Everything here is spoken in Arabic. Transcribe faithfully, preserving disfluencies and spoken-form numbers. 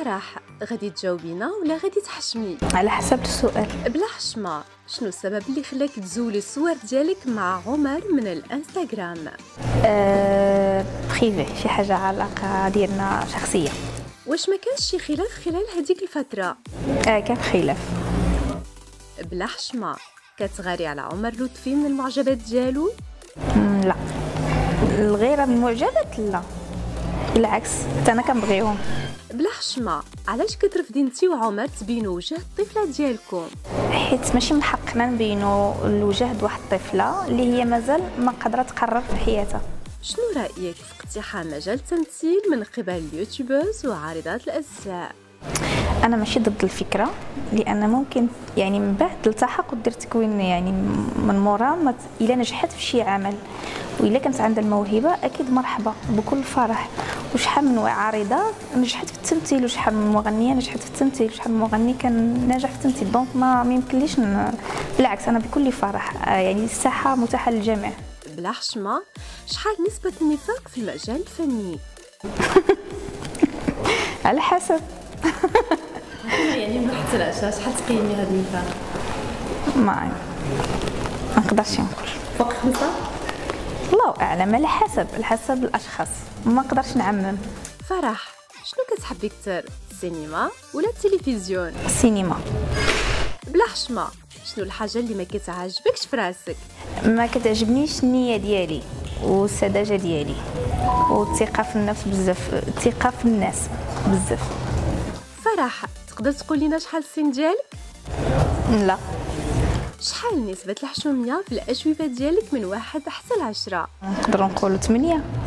فرح، غادي تجاوبينا ولا غادي تحشمي؟ على حسب السؤال. بلا حشمه، شنو السبب اللي خلاك تزولي الصور ديالك مع عمر من الانستغرام؟ أه بريفي، شي حاجه علاقه ديالنا شخصيه. واش ما كانش شي خلاف خلال هذيك الفتره؟ أه كان خلاف. بلا حشمه، كتغاري على عمر لطفي من المعجبات ديالو؟ لا، الغيره من المعجبات لا، بالعكس حتى انا كنبغيهم. بلا حشمه، علاش كترفضي انت وعمر تبينوا وجه الطفله ديالكم؟ حيت ماشي من حقنا نبينوا الوجه د واحد الطفله اللي هي مازال ما قادره تقرر في حياتها. شنو رايك في اقتحام مجال التمثيل من قبل اليوتيوبرز وعارضات الازياء؟ انا ماشي ضد الفكره، لان ممكن يعني من بعد التحق ودير تكوين، يعني من مورا الا نجحت في شي عمل والا كانت عندها الموهبه اكيد مرحبا بكل فرح. وشحال من عارضه نجحت في التمثيل، وشحال من مغنيه نجحت في التمثيل، وشحال من مغني كان ناجح في التمثيل. دونك ما يمكنليش ن... بالعكس انا بكل فرح، يعني الساحه متاحه للجميع. بلا حشمه، شحال نسبه النفاق في المجال الفني؟ على حسب. يعني من واحد العشرة شحال تقيمي هذا النفاق؟ ما ما نقدرش نقول. فوق خمسة؟ الله اعلم، على حسب على حسب الاشخاص، ما نقدرش نعمم. فرح، شنو كتحبي اكثر، السينما ولا التلفزيون؟ السينما. بلا حشمه، شنو الحاجه اللي ما كتعجبكش في راسك؟ ما كتعجبنيش النيه ديالي والسذاجه ديالي والثقه في النفس بزاف، الثقه في الناس بزاف. فرح، تقدر تقول لنا شحال السن ديالك؟ لا. شحال نسبه الحشوميه في الاجوبه ديالك من واحد حتى لعشرة؟ نقدر نقولوا ثمانية.